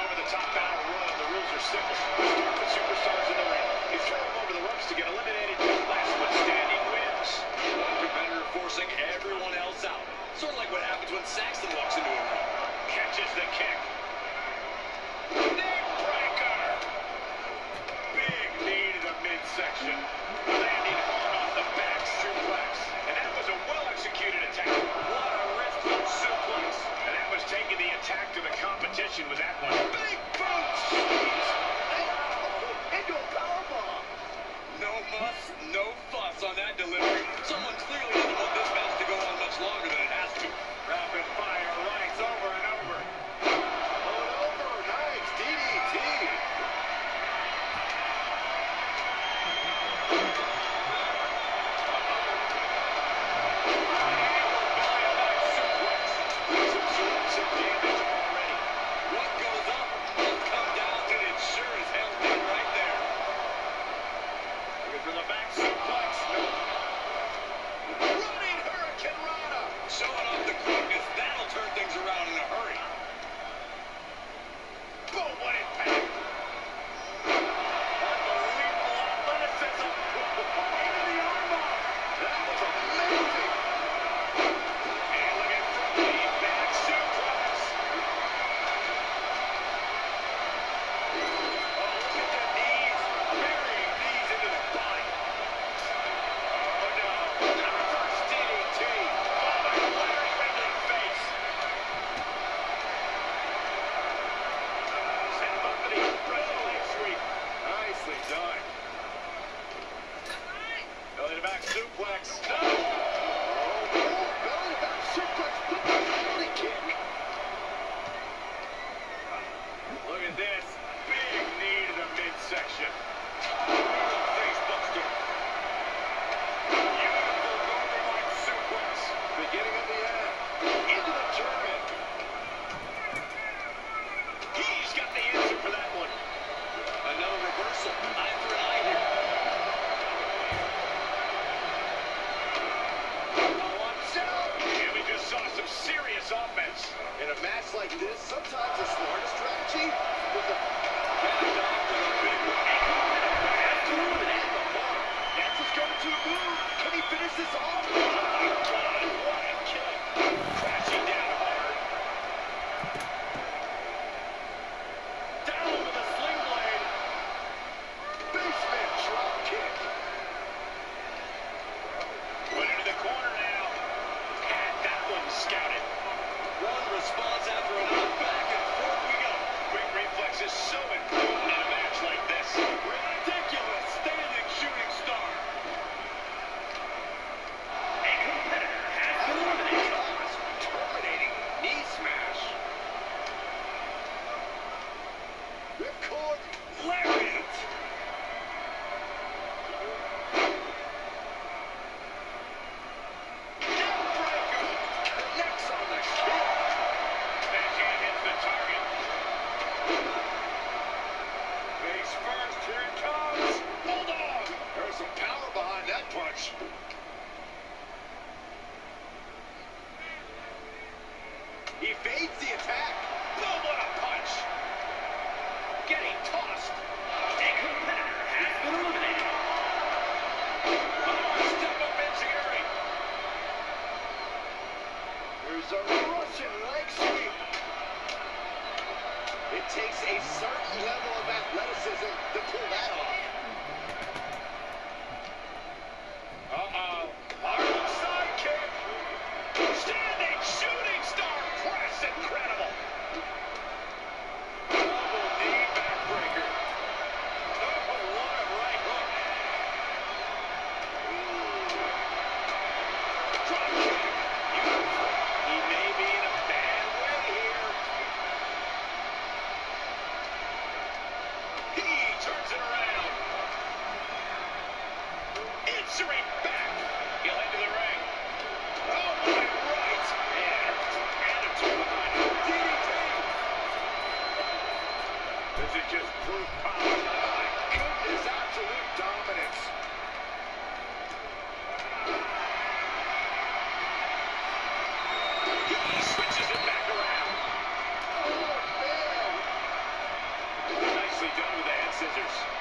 over-the-top battle royal. The rules are simple. Start with superstars in the ring. You throw them over the ropes to get eliminated. Last one standing wins. One competitor forcing everyone else out. Sort of like what happens when Saxton walks into a ring. Catches the kick. Neck breaker. Big knee to the midsection. Landing hard off the back suplex. And that was a well-executed attack. What a wrist suplex. And that was taking the attack to the competition with that one. Big boot squeeze. Into a powerbomb. No muss, no fuss on that delivery. Someone clearly doesn't want this match to go on much longer than it has to. Rapid fire rights over and over. Over. Nice. DDT. challengers.